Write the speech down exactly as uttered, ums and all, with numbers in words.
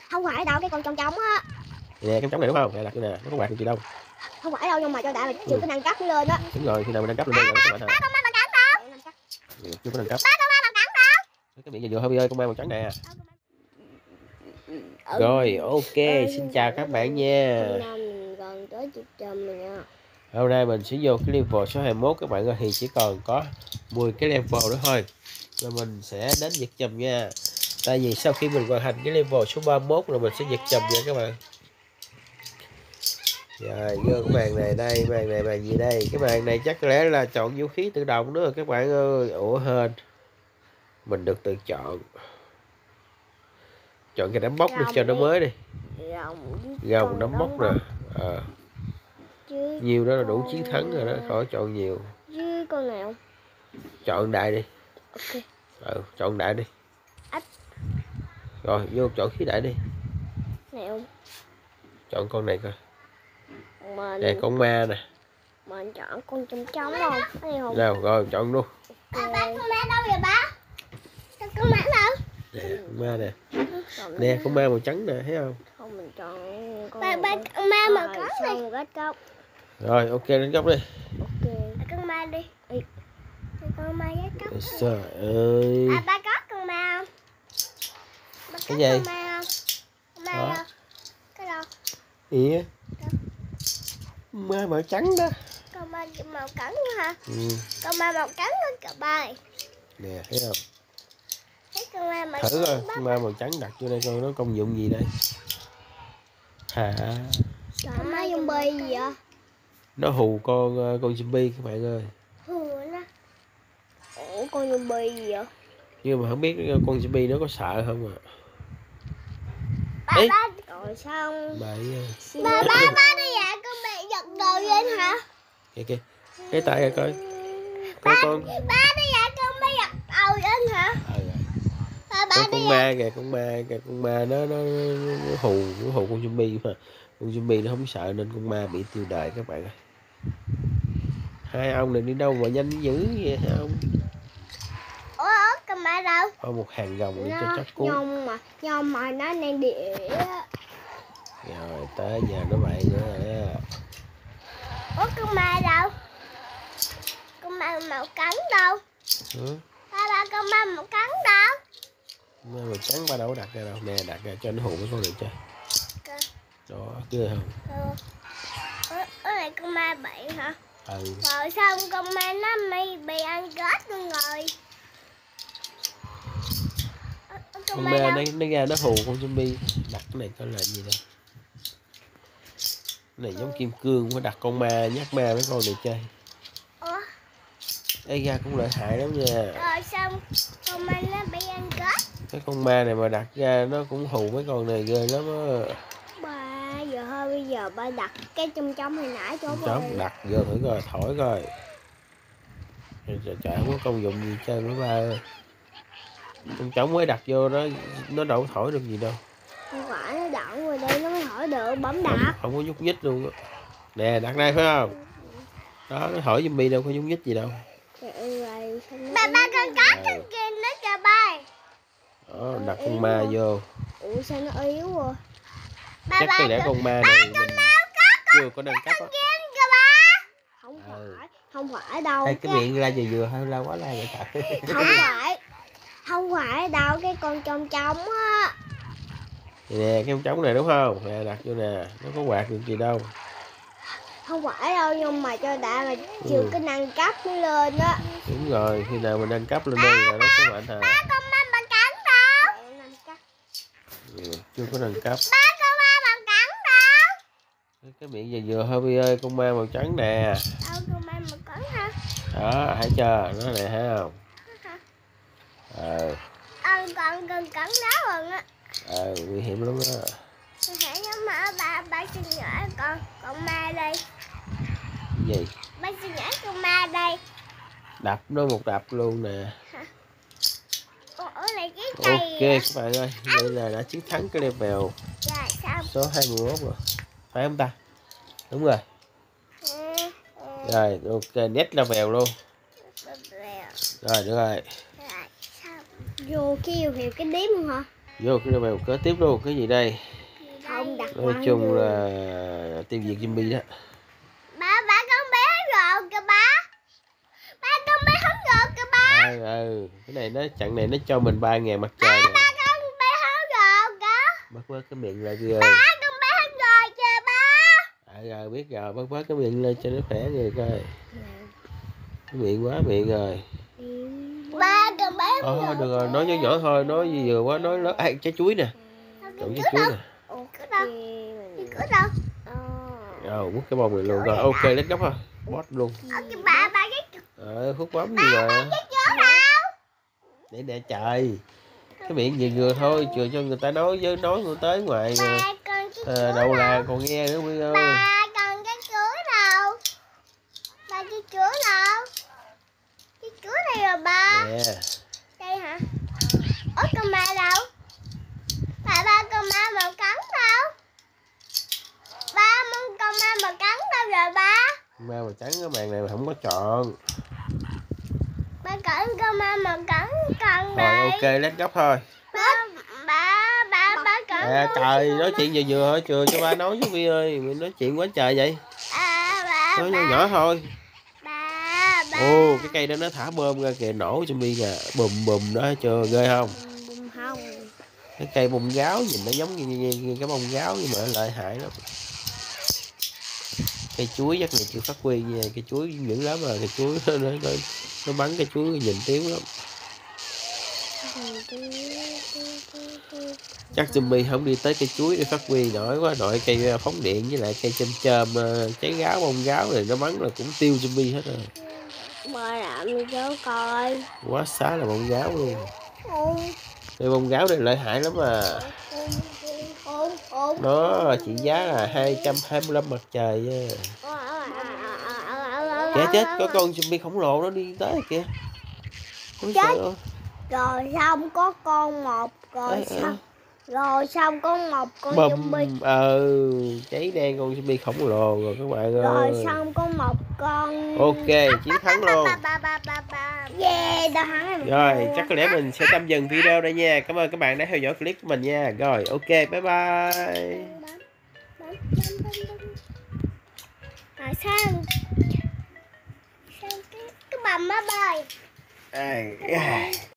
Không phải đâu, cái con trống trống á. Nè cái trống này đúng không? Nè đặt nè, nó có quạt được gì đâu. Không phải đâu, nhưng mà cho đã là chưa ừ. có nâng cấp lên đó. Đúng rồi, khi nào mình nâng cấp lên đây ba, rồi ba, ba con ma màu trắng đâu? Ừ, chưa có nâng cấp. Ba con ma màu trắng đâu? Cái miệng giờ vừa hơi ơi, con ma màu trắng nè. Ừ. Rồi, ok, ừ, xin chào các bạn nha. Mình gần tới chục trăm rồi nha. Hôm nay mình sẽ vô cái level số hai mươi mốt các bạn ơi, thì chỉ còn có mười cái level nữa thôi là mình sẽ đến giật chùm nha. Tại vì sau khi mình hoàn thành cái level số ba mươi mốt là mình sẽ giật chùm nha các bạn. Rồi vô cái màn này đây, màn này màn gì đây? Cái màn này chắc có lẽ là chọn vũ khí tự động nữa các bạn ơi. Ủa hên mình được tự chọn. Chọn cái nắm móc đi cho nó mới đi. Gồng nắm móc nè. À. Nhiều đó là đủ chiến thắng rồi đó, khỏi chọn nhiều. Với con nào? Chọn đại đi. Ok. Ừ, chọn đại đi. Rồi vô chọn khí đại đi. Nào. Chọn con này coi. Mình... Nè con ma nè. Mình chọn con trống trống không? không? Nào rồi chọn luôn. Okay. Ba, con ma đâu vậy ba? Con ma đâu? Nè con ma nè. Nè con ma màu trắng nè, thấy không? Không, mình chọn con ba, ba con ma màu trắng đi. Rồi ok lên góc đi. Ok. Con ma đi. Ê. Con ma với cốc. Trời ơi. À, ba có con ma không? Ba cái gì? Con ma không? Con ma đâu? Cái đâu? Gì? Ma màu trắng đó. Con ma màu trắng nữa hả? Ừ. Con ma màu trắng đó cả ba. Nè thấy không? Thấy con ma màu thử coi con ma màu trắng đặt vô đây coi nó công dụng gì đây. Hả? Con ma zombie gì vậy? Nó hù con con zombie các bạn ơi. Hù nó. Ủa con zombie gì vậy? Nhưng mà không biết con zombie nó có sợ không à. Ba, Ê. ba. Rồi xong. Bậy. Ba ba ba đi dạ con bị giật đồ lên hả? Kìa kìa. Cái tay rồi coi. Ba, con ba đi dạ con bị giật đầu lên hả? Ờ rồi. Ba, ba con, đi con ma kìa, con ma kìa, con ma nó nó, nó hù nó hù con zombie mà. Con zombie nó không sợ nên con ma bị tiêu đời các bạn ơi. Hai ông này đi đâu mà nhanh dữ vậy hả ông? Ủa, con ma đâu? Có một hàng gồng đi nó, cho chắc cuốn. Nhưng mà, nhưng mà nó đang địa. Rồi tới giờ nó vậy nữa rồi. Ủa con ma đâu? Con ma màu trắng đâu? Ừ. Ba ba con ma màu trắng đâu? Ma màu trắng ba đâu đặt ra đâu. Nè đặt ra cho nó hù mấy con này chơi. Okay. Đó ghê không? Ừ. Ủa, ủa này con ma bị hả? Ừ. Rồi xong con ma nó bị, bị ăn kết luôn rồi. Con, con ma nó, nó ra nó hù con zombie. Đặt cái này coi là gì đây? Cái này giống kim cương, phải đặt con ma nhắc ma mấy con này chơi. Ủa? Ê ra cũng lợi hại lắm nha. Rồi xong con ma nó bị ăn kết. Cái con ma này mà đặt ra nó cũng hù mấy con này ghê lắm á. Ba giờ thôi bây giờ ba đặt cái trong trong hồi nãy cho trong đặt vô thử coi, thổi coi. Trời trời không có công dụng gì chơi với ba ơi. Con trống mới đặt vô đó nó đâu có thổi được gì đâu. Không phải nó đậu rồi đây nó mới thổi được, bấm đặt. Không, không có nhúc nhích luôn á. Nè đặt đây phải không? Đó nó thổi zombie đâu có nhúc nhích gì đâu. Ba ba con cá trên kia nó kìa ba. Đó đặt con ma vô. Ủa sao nó yếu rồi? Chắc có lẽ con ma này mình chưa có nâng cấp á. Không phải, không phải đâu. Hay cái miệng la vừa vừa hơi la quá la vậy trời. Không phải. Không phải đâu, cái con trống trống á. Nè cái con trống này đúng không? Nè đặt vô nè, nó có quạt được gì đâu. Không phải đâu, nhưng mà cho đã là chưa ừ. có nâng cấp nó lên á. Đúng rồi, khi nào mình nâng cấp lên đây là nó sẽ mạnh hả? Ba con ma bằng cắn đâu? Ừ, chưa có nâng cấp. Ba con ma bằng cắn đâu? Cái miệng vừa vừa hơi ơi, con ma màu trắng nè. Đâu con ma màu trắng hả? Đó, thấy chưa? Nó này thấy không? Ờ. Ờ, còn cần cắn đó rồi á. Ờ, nguy hiểm lắm đó. Hãy nhớ mở ba ba xin nhỏ con con ma đây. Gì? Ba xin nhỏ con ma đây. Đập nó một đập luôn nè. Hả? Ủa này cái cây. Ok à? Các bạn ơi, đây là đã chiến thắng cái level rồi, xong. số hai mươi mốt rồi. Phải không ta? Đúng rồi. Ừ, ừ. Rồi, ok, next level luôn. Rồi, được rồi. Rồi, xong. Vô cái yêu hiệu cái đếm không hả? Vô cái level kế tiếp luôn. Cái gì đây? Không đặt Nói chung là tiêu diệt zombie đó. Ba ba con bé rồi kìa ba. Ba con bé không rồi kìa ba. Ừ, ừ. Cái này nó chặng này nó cho mình ba ngàn mặt trời Ba nè. ba con bé không rồi kìa. Bắt bớt cái miệng lại kìa. Ba con bé không rồi kìa ba. À, rồi biết rồi, bắt bớt cái miệng lên cho nó khỏe người coi. Cái miệng quá miệng rồi. Ba con bé không Ờ, rồi. được rồi, nói nhỏ nhỏ thôi, nói gì vừa quá nói lớn. À, trái chuối nè. Trộn trái chuối nè. Ủa cái đâu? Cái đâu? Rồi, múc cái bông này luôn rồi. Ok, let's go thôi. Boss luôn. Ở cái bà ba cái Ờ, hút bấm gì mà. cái chỗ nào? Để nè trời. Cái miệng vừa vừa thôi, chừa cho người ta nói với nói người tới ngoài. Ba con cái À, đầu là còn nghe nữa biết không? Ba con cái chuối đâu? Ba cái chuối đâu? Cái chuối này rồi ba. Nè. Đây hả? Ủa con ma đâu? Ba ba con ma màu cắn đâu? Ba con ma màu cắn đâu rồi ba? Ma màu trắng cái màn này mà không có chọn. Ba cẩn con ma màu cắn con Rồi đây. ok, let's go thôi. Ba ba ba ba cẩn. À, trời, nói chuyện vừa vừa thôi, chừa cho ba nói với Vi ơi. Mình nói chuyện quá trời vậy. À, ba, Nói ba, nhỏ nhỏ thôi. ba, ba. Ồ, cái cây đó nó thả bơm ra kìa, nổ zombie kìa. Bùm bùm đó, chưa ghê không? Không. Cái cây bông gáo nhìn nó giống như, như, như cái bông gáo nhưng mà nó lợi hại lắm. Cây chuối chắc này chưa phát huy nha, cây chuối dữ lắm mà cây chuối nó, nó, nó, nó bắn cái chuối nhìn tiếu lắm. Chắc zombie không đi tới cây chuối để phát huy nổi quá, nội cây phóng điện với lại cây chôm chôm cháy gáo bông gáo này nó bắn là cũng tiêu zombie hết rồi. Ba làm đi cho coi. Quá xá là bông gáo luôn. Không. Cây bông gáo này lợi hại lắm mà. Không, không. Nó trị giá là hai trăm hai mươi lăm mặt trời nha. Kìa chết, có con zombie khổng lồ nó đi tới kìa. Ôi Chết. trời ơi. Rồi xong có con một rồi Ê, xong. Rồi xong có một con bầm zombie. ờ cháy đen con zombie khổng lồ rồi các bạn ơi. Rồi xong có một con. Ok, chiến thắng luôn. Yeah, đã thắng Rồi, chắc có lẽ mình sẽ tạm dừng video đây nha. Cảm ơn các bạn đã theo dõi clip của mình nha. Rồi, ok, bye bye. À, sao sao cái cái bầm á bơi. À,